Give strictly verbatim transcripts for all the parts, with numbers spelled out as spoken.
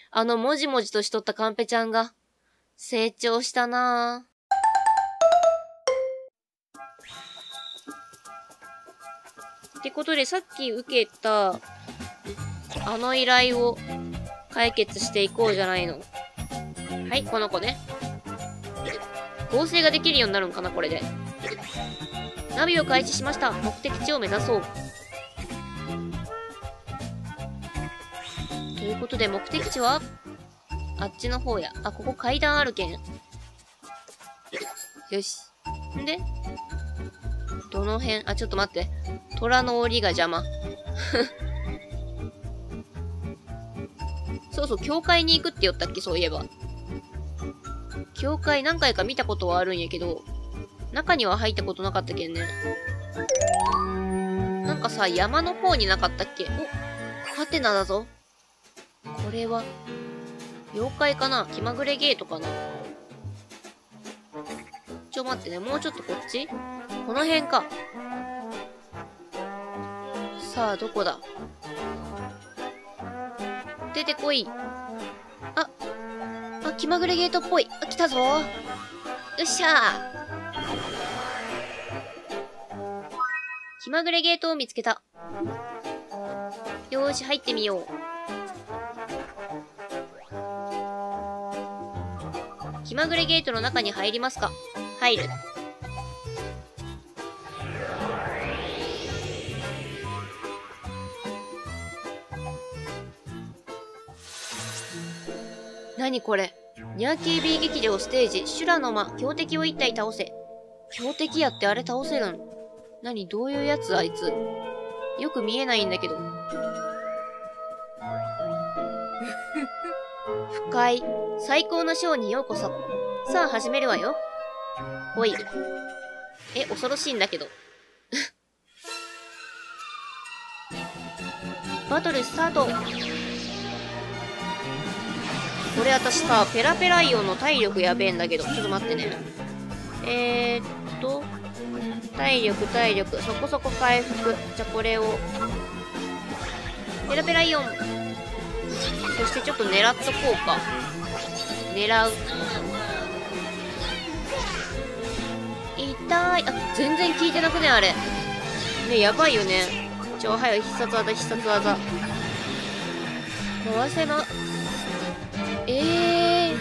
あのもじもじとしとったカンペちゃんが、成長したなぁ。ってことで、さっき受けた、あの依頼を解決していこうじゃないの。はい、この子ね。合成ができるようになるんかな、これで。ナビを開始しました。目的地を目指そう。ということで、目的地はあっちの方や。あ、ここ階段あるけん。よし。んでどの辺あ、ちょっと待って。虎の檻が邪魔。そうそう、教会に行くって言ったっけ、そういえば。教会何回か見たことはあるんやけど、中には入ったことなかったけんね。なんかさ、山の方になかったっけ？お、ハテナだぞ。これは、妖怪かな？気まぐれゲートかな？ちょ、待ってね。もうちょっとこっち？この辺か。さあ、どこだ？出てこい。あ、あ、気まぐれゲートっぽい。あ、来たぞ。よっしゃー。気まぐれゲートを見つけた。よーし、入ってみよう。気まぐれゲートの中に入りますか？入る。何これ？ニャーキービー劇場ステージ、修羅の間、強敵を一体倒せ。強敵やってあれ倒せるん？何？どういうやつあいつ。よく見えないんだけど。深い。最高のショーにようこそ。さあ始めるわよ。ほい。え、恐ろしいんだけど。バトルスタート。これ私さ、ペラペライオンの体力やべえんだけど。ちょっと待ってね。えーっと、体力、体力、そこそこ回復。じゃ、これを。ペラペライオン。そしてちょっと狙っとこうか。狙う。痛い。あ、全然効いてなくね、あれ。ね、やばいよね。ちょ、早い、必殺技、必殺技。回せま、えー。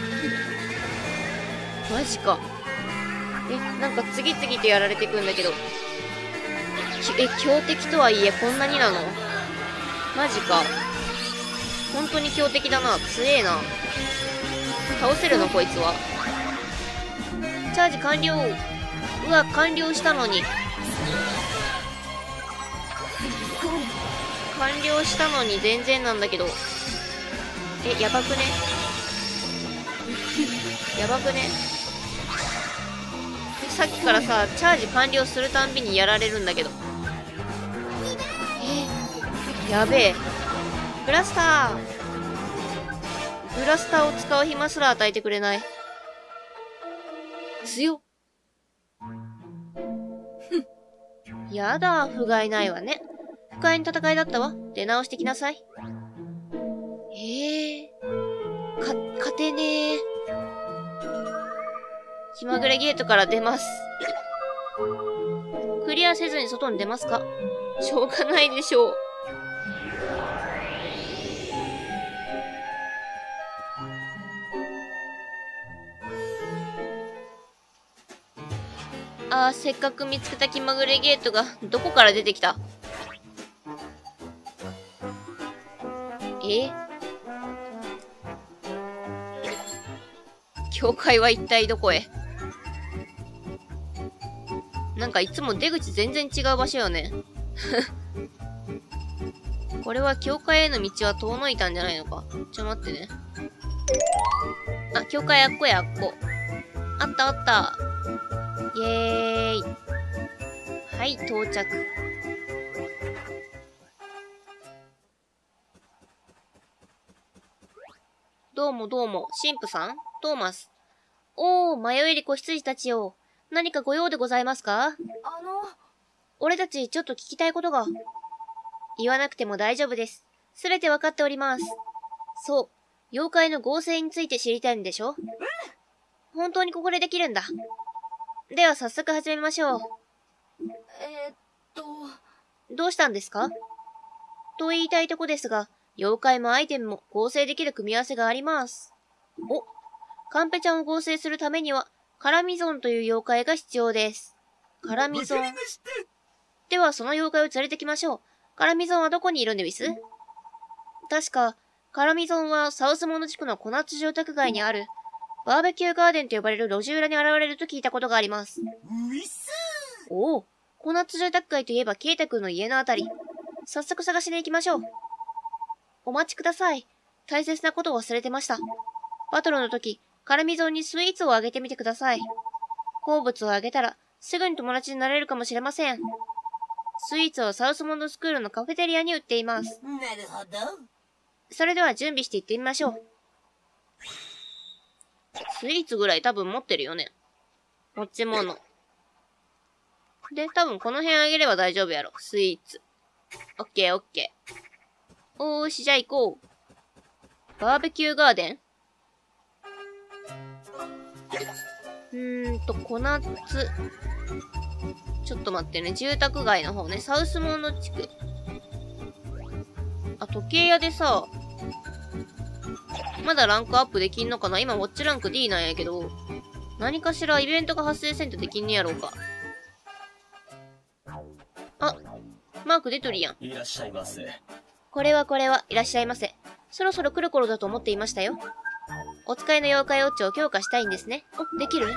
マジか。え、なんか次々とやられてくんだけど。え、強敵とはいえこんなになの？マジか。本当に強敵だな。強えな。倒せるのこいつは。チャージ完了。うわ、完了したのに。完了したのに全然なんだけど。え、やばくね？やばくね？さっきからさ、チャージ完了するたんびにやられるんだけど。え、やべえ。ブラスター。ブラスターを使う暇すら与えてくれない。強っ。ふん。やだ、不甲斐ないわね。不甲斐の戦いだったわ。出直してきなさい。ええー。か、勝てねえ。気まぐれゲートから出ます。クリアせずに外に出ますか？しょうがないでしょう。あー、せっかく見つけた気まぐれゲートがどこから出てきた？え？教会は一体どこへ？なんかいつも出口全然違う場所よね。これは教会への道は遠のいたんじゃないのか。ちょ待ってね。あ、教会あっこやあっこ。あったあった。イエーイ。はい、到着。どうもどうも、神父さん？トーマス。おー、迷えり子羊たちよ。何かご用でございますか？あの、俺たちちょっと聞きたいことが。言わなくても大丈夫です。すべてわかっております。そう。 妖怪の合成について知りたいんでしょ？本当にここでできるんだ。では早速始めましょう。 えー、っと。 どうしたんですか？と言いたいとこですが、妖怪もアイテムも合成できる組み合わせがあります。お、カンペちゃんを合成するためには、カラミゾンという妖怪が必要です。カラミゾン。ではその妖怪を連れてきましょう。カラミゾンはどこにいるんでウィス？確か、カラミゾンはサウスモンド地区のコナッツ住宅街にある、バーベキューガーデンと呼ばれる路地裏に現れると聞いたことがあります。 ウィスおお、コナッツ住宅街といえばケイタ君の家のあたり。早速探しに行きましょう。お待ちください。大切なことを忘れてました。バトルの時、カラミゾンにスイーツをあげてみてください。好物をあげたら、すぐに友達になれるかもしれません。スイーツはサウスモンドスクールのカフェテリアに売っています。 なるほど。 それでは準備して行ってみましょう。スイーツぐらい多分持ってるよね。持ち物。で、多分この辺あげれば大丈夫やろ。スイーツ。オッケーオッケー。おーし、じゃあ行こう。バーベキューガーデン？うーんと、コナッツ。ちょっと待ってね。住宅街の方ね。サウスモンド地区。あ、時計屋でさ、まだランクアップできんのかな？今ウォッチランク ディー なんやけど、何かしらイベントが発生せんとできんねやろうか。あ、マーク出とるやん。 いらっしゃいませ。 これはこれは、いらっしゃいませ。そろそろ来る頃だと思っていましたよ。お使いの妖怪ウォッチを強化したいんですね。お、できる？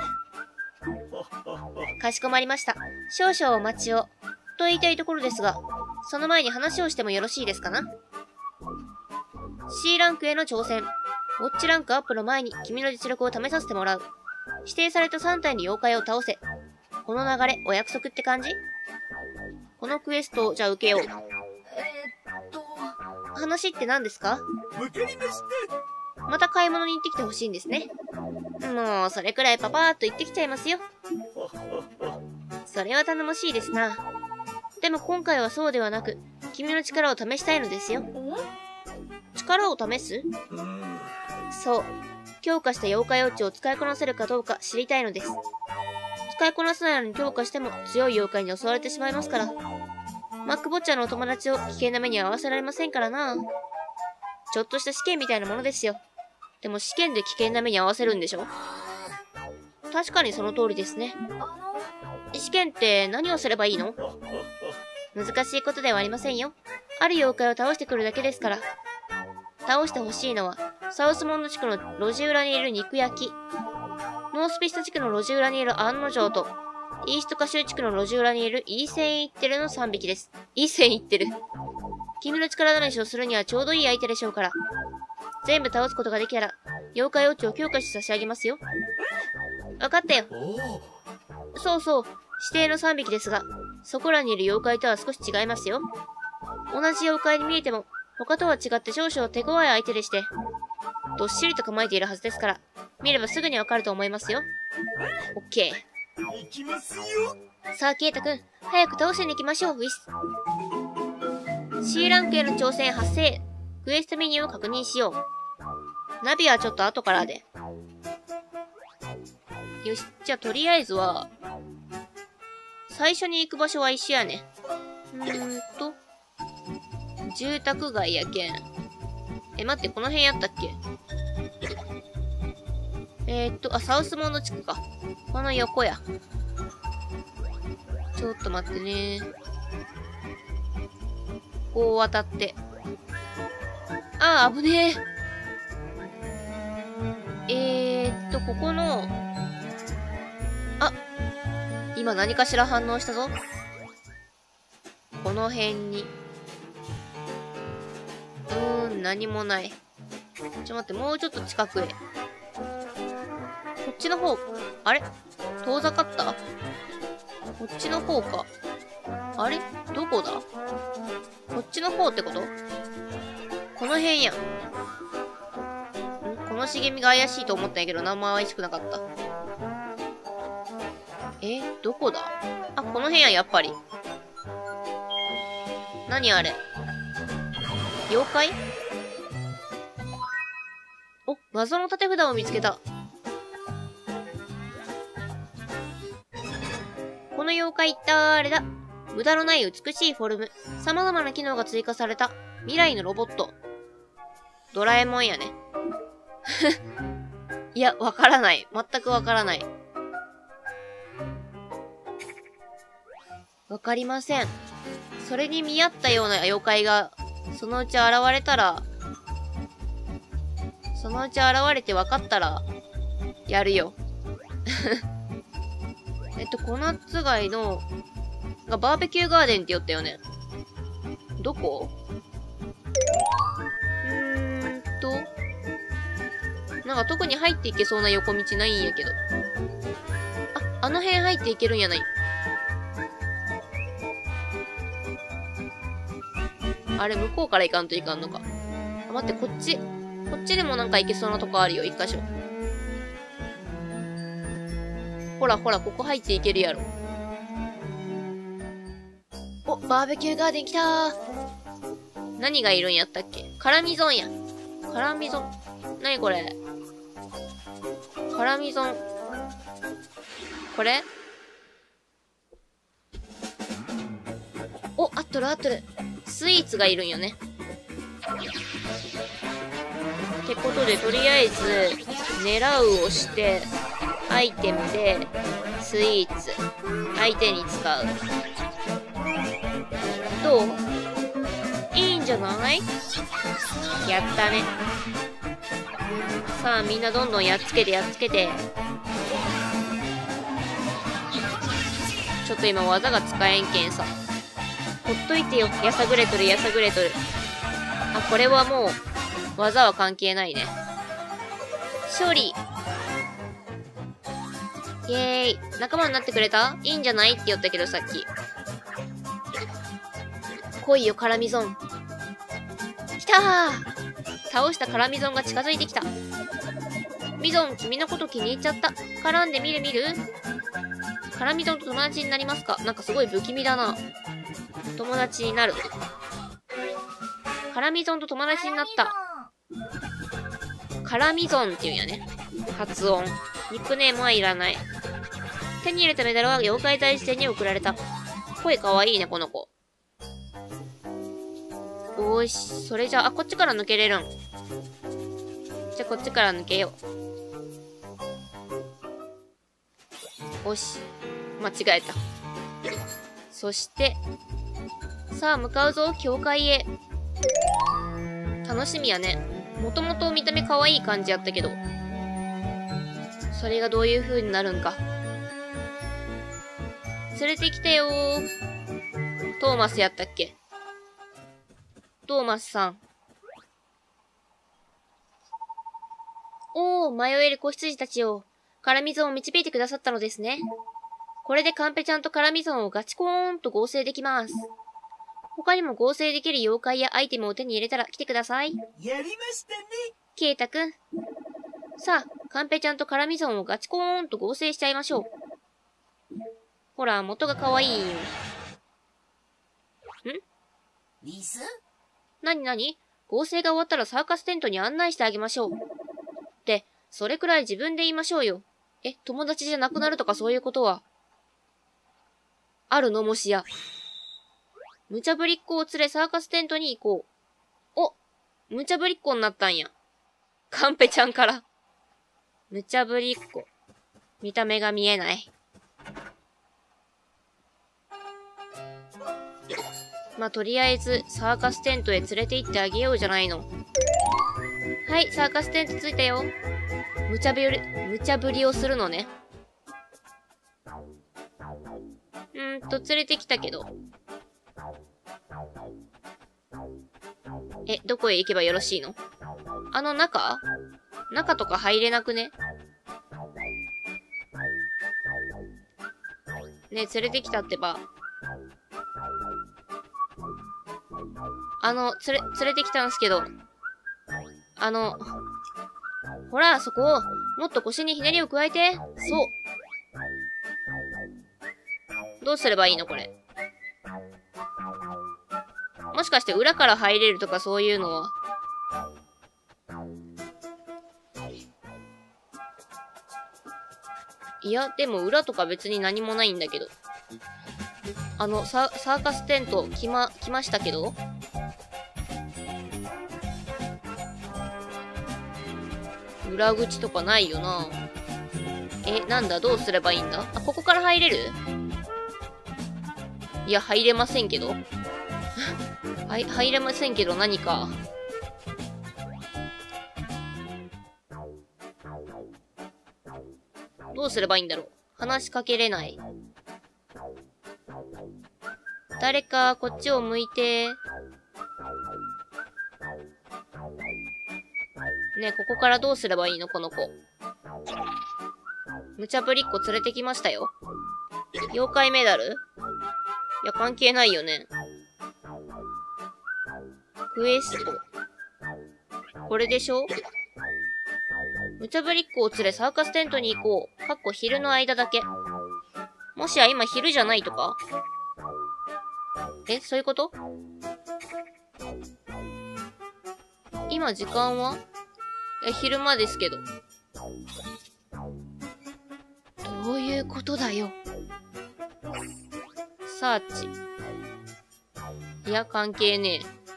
かしこまりました。少々お待ちを。と言いたいところですが、その前に話をしてもよろしいですかな？ C ランクへの挑戦。ウォッチランクアップの前に君の実力を試させてもらう。指定されたさん体の妖怪を倒せ。この流れ、お約束って感じ？このクエストをじゃあ受けよう。 えー、っと。 話って何ですか？ わかりました。 また買い物に行ってきてほしいんですね。もう、それくらいパパーっと行ってきちゃいますよ。それは頼もしいですな。でも今回はそうではなく、君の力を試したいのですよ。力を試す？そう。強化した妖怪ウォッチを使いこなせるかどうか知りたいのです。使いこなせないのに強化しても強い妖怪に襲われてしまいますから。マックボッチャーのお友達を危険な目に遭わせられませんからな。ちょっとした試験みたいなものですよ。でも試験で危険な目に遭わせるんでしょ？確かにその通りですね。試験って何をすればいいの？難しいことではありませんよ。ある妖怪を倒してくるだけですから。倒してほしいのは、サウスモンド地区の路地裏にいる肉焼き、ノースピスト地区の路地裏にいる案の定と、イーストカシュー地区の路地裏にいるイーセンイッテルのさんびきです。イーセンイッテル。君の力試しをするにはちょうどいい相手でしょうから。全部倒すことができたら、妖怪ウォッチを強化して差し上げますよ。わかったよ。そうそう、指定のさんびきですが、そこらにいる妖怪とは少し違いますよ。同じ妖怪に見えても、他とは違って少々手強い相手でして、どっしりと構えているはずですから、見ればすぐにわかると思いますよ。オッケー。行きますよ。 さあ、ケイタくん、早く倒しに行きましょう、ウィス。C ランクへの挑戦発生。クエストメニューを確認しよう。ナビはちょっと後からで。よし、じゃあとりあえずは、最初に行く場所は一緒やね。うーんと、住宅街やけん。え、待って、この辺やったっけ？えー、っと、あ、サウスモンド地区か。この横や。ちょっと待ってね。こう渡って。あー、危ねえ。えー、っと、ここの、あ、今何かしら反応したぞ。この辺に。うーん、何もない。ちょっと待って、もうちょっと近くへ。こっちの方、あれ？遠ざかった？こっちの方か。あれ？どこだ？こっちの方ってこと？この辺やん。ん？この茂みが怪しいと思ったんやけど、何も怪しくなかった。え？どこだ？あ、この辺や、やっぱり。何あれ？妖怪？ お、謎の縦札を見つけた。この妖怪誰だ？無駄のない美しいフォルム。様々な機能が追加された未来のロボット。ドラえもんやね。いや、わからない。全くわからない。わかりません。それに見合ったような妖怪が、そのうち現れたら、そのうち現れて分かったら、やるよ。えっと、コナッツ街の、がバーベキューガーデンって言ったよね。どこ？うーんと、なんか特に入っていけそうな横道ないんやけど。あ、あの辺入っていけるんやない。あれ、向こうから行かんといかんのか。あ、待って、こっち。こっちでもなんか行けそうなとこあるよ、一箇所。ほらほら、ここ入っていけるやろ。お、バーベキューガーデン来たー。何がいるんやったっけ？カラミゾンや。カラミゾン。なにこれ？カラミゾン。これ？お、あっとるあっとる。スイーツがいるんよね。ってことで、とりあえず、狙うをして、アイテムで、スイーツ、相手に使う。どう？いいんじゃない？やったね。さあ、みんなどんどんやっつけてやっつけて。ちょっと今技が使えんけんさ。ほっといてよ。やさぐれとるやさぐれとる。あ、これはもう、技は関係ないね。勝利。イェーイ。仲間になってくれた？いいんじゃないって言ったけどさっき。来いよ、カラミゾン。来たー！倒したカラミゾンが近づいてきた。ミゾン、君のこと気に入っちゃった。絡んでみるみる？カラミゾンと友達になりますか？なんかすごい不気味だな。友達になる。カラミゾンと友達になった。カラミゾンって言うんやね。発音。ニックネームはいらない。手に入れたメダルは妖怪大使店に送られた。声かわいいね、この子。おーし、それじゃあ、あ、こっちから抜けれるん。じゃあ、こっちから抜けよう。おし、間違えた。そして、さあ、向かうぞ、教会へ。楽しみやね。もともと見た目可愛い感じやったけど。それがどういう風になるんか。連れてきてよー。トーマスやったっけ？トーマスさん。おー、迷える子羊たちを、カラミゾンを導いてくださったのですね。これでカンペちゃんとカラミゾンをガチコーンと合成できます。他にも合成できる妖怪やアイテムを手に入れたら来てください。 やりましたね。 ケイタくん。さあ、カンペちゃんとカラミゾンをガチコーンと合成しちゃいましょう。ほら、元が可愛いよ。ん？ リス？ なになに？合成が終わったらサーカステントに案内してあげましょう。って、それくらい自分で言いましょうよ。え、友達じゃなくなるとかそういうことは。あるのもしや。無茶ぶりっ子を連れサーカステントに行こう。お、無茶ぶりっ子になったんや。カンペちゃんから。無茶ぶりっ子。見た目が見えない。まあ、とりあえず、サーカステントへ連れて行ってあげようじゃないの。はい、サーカステント着いたよ。無茶ぶり、無茶ぶりをするのね。うーんと、連れてきたけど。え、どこへ行けばよろしいの？あの中？中とか入れなくね？ねえ、連れてきたってば。あの、つれ、連れてきたんすけど。あの、ほら、そこを、もっと腰にひねりを加えて。そう。どうすればいいのこれ。もしかして裏から入れるとかそういうのは。 いや、でも裏とか別に何もないんだけど。あの、サ、サーカステント来ま、来ましたけど裏口とかないよな。え、なんだ、どうすればいいんだ？あ、ここから入れる？いや、入れませんけど。はい、入れませんけど何か。どうすればいいんだろう。話しかけれない。誰か、こっちを向いて。ねえ、ここからどうすればいいのこの子。無茶ぶりっ子連れてきましたよ。妖怪メダル？いや、関係ないよね。クエスト。これでしょ？無茶ぶりっ子を連れサーカステントに行こう。かっこ昼の間だけ。もしや今昼じゃないとか？え、そういうこと？今時間は？え、昼間ですけど。どういうことだよ。サーチ。いや、関係ね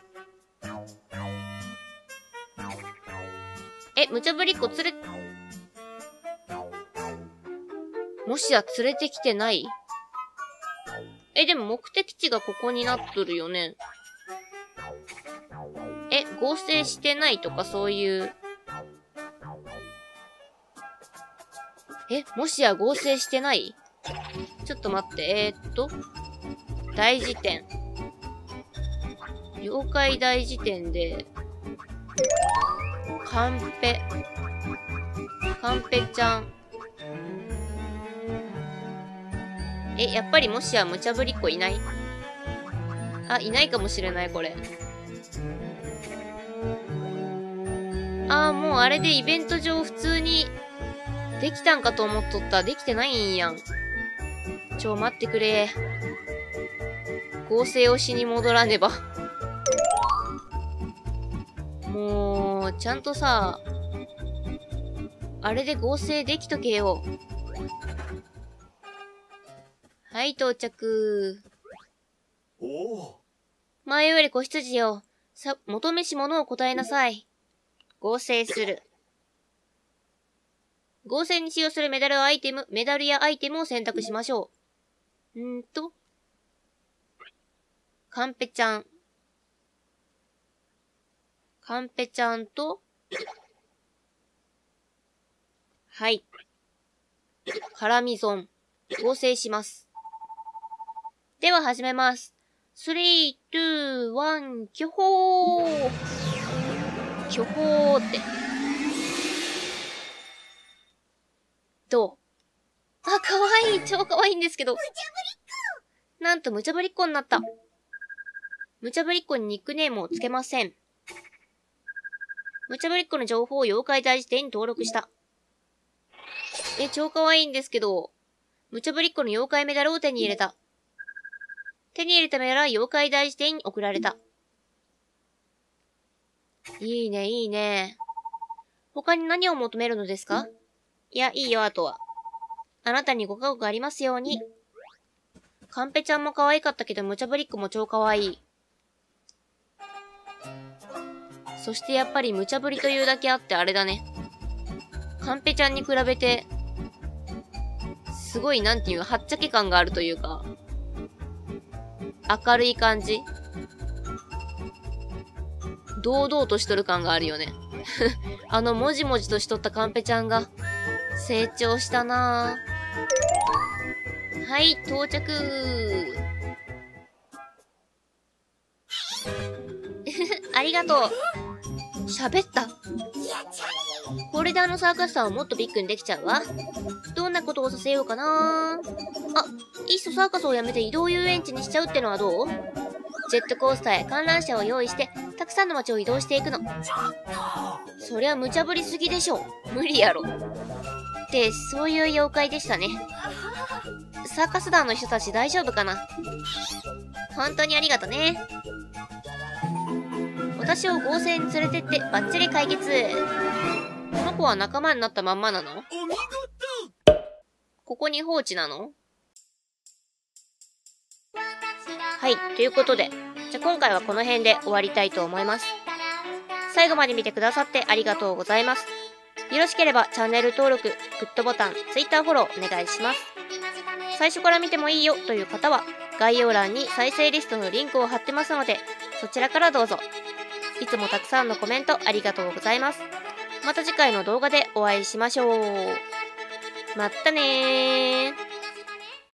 え。え、無茶ぶりっ子連れ、もしや連れてきてない？え、でも目的地がここになっとるよね。え、合成してないとかそういう。え、もしや合成してない？ちょっと待って、えー、っと。大辞典。妖怪大辞典で、カンペ。カンペちゃん。え、やっぱりもしや無茶ぶりっ子いない？あ、いないかもしれない、これ。あー、もうあれでイベント上普通に、できたんかと思っとった。できてないんやん。ちょ、待ってくれ。合成をしに戻らねば。もう、ちゃんとさ、あれで合成できとけよ。はい、到着。 おお。 前より子羊よ。さ、求めし者を答えなさい。合成する。合成に使用するメダルアイテム、メダルやアイテムを選択しましょう。んーと。カンペちゃん。カンペちゃんと、はい。カラミゾン。合成します。では始めます。スリー、ツー、ワン、キョホー。キョホーって。どう？あ、かわいい。超かわいいんですけど。無茶ぶりっ子！なんと無茶ぶりっ子になった。無茶ぶりっ子にニックネームをつけません。無茶ぶりっ子の情報を妖怪大辞典に登録した。え、超かわいいんですけど。無茶ぶりっ子の妖怪メダルを手に入れた。手に入れたメダルは妖怪大辞典に送られた。いいね、いいね。他に何を求めるのですか？いや、いいよ、あとは。あなたにご加護がありますように。カンペちゃんも可愛かったけど、無茶ぶりっ子も超可愛い。そしてやっぱり無茶ぶりというだけあってあれだね。カンペちゃんに比べて、すごいなんていうはっちゃけ感があるというか、明るい感じ。堂々としとる感があるよね。あのもじもじとしとったカンペちゃんが、成長したなぁ。はい、到着。ありがとう。喋った。これであのサーカスさんをもっとビッグにできちゃうわ。どんなことをさせようかな。あ、いっそサーカスをやめて移動遊園地にしちゃうってのはどう？ジェットコースターや観覧車を用意して、たくさんの街を移動していくの。そりゃ無茶ぶりすぎでしょ。無理やろ。って、そういう妖怪でしたね。サーカス団の人たち大丈夫かな？本当にありがとね。私を合成に連れてってバッチリ解決。この子は仲間になったまんまなの？ お見事！ ここに放置なの？はい、ということで、じゃあ今回はこの辺で終わりたいと思います。最後まで見てくださってありがとうございます。よろしければチャンネル登録、グッドボタン、Twitter フォローお願いします。最初から見てもいいよという方は、概要欄に再生リストのリンクを貼ってますので、そちらからどうぞ。いつもたくさんのコメントありがとうございます。また次回の動画でお会いしましょう。まったねー。